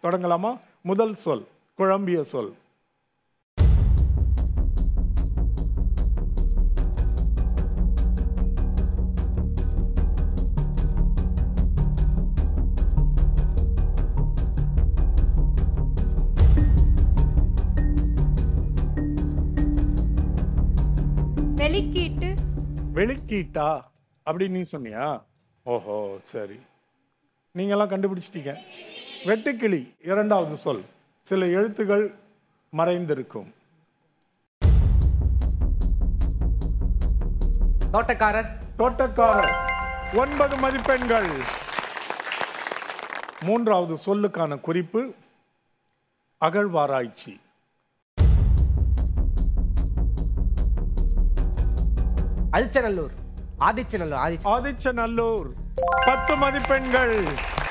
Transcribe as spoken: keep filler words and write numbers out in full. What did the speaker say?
தொடங்கலாமா? முதல் சொல் குழம்பிய சொல். வெளிக்கீட்டு. வெளிக்கீட்டா அப்படி நீ சொன்னியா? ஓஹோ, சரி, நீங்கெல்லாம் கண்டுபிடிச்சிட்டீங்க. வெட்டுக்கிளி இரண்டாவது சொல். சில எழுத்துகள் மறைந்திருக்கும். தோட்டக்காரர். தோட்டக்காரர். ஒன்பது மதிப்பெண்கள். மூன்றாவது சொல்லுக்கான குறிப்பு அகழ்வாராய்ச்சி. ஆதிச்சநல்லூர். ஆதிச்சநல்லூர். ஆதிச்சநல்லூர். பத்து மதிப்பெண்கள்.